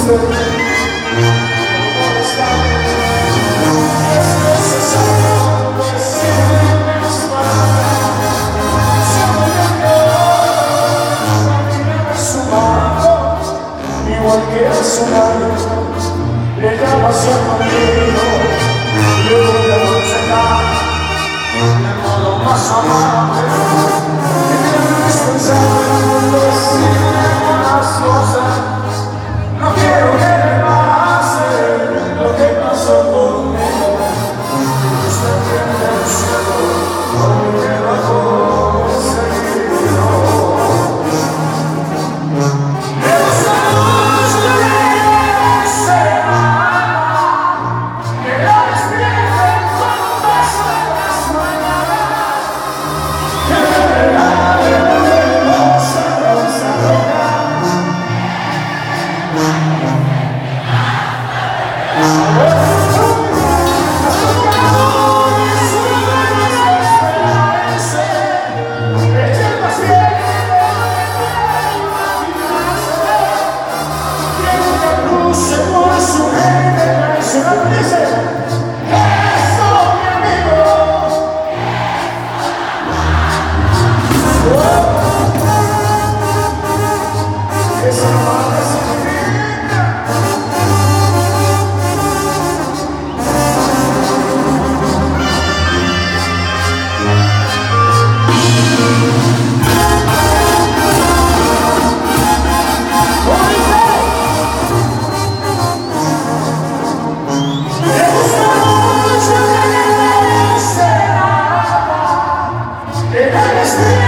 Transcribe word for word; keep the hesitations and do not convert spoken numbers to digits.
Igual que hace un año, le llamo hacia conmigo, le voy a aconsejar de modo más amable, que es pensar decir las cosas. No quiero que me pase lo que pasó conmigo. Usted tiene el cielo, no me va a conseguirlo. Yes.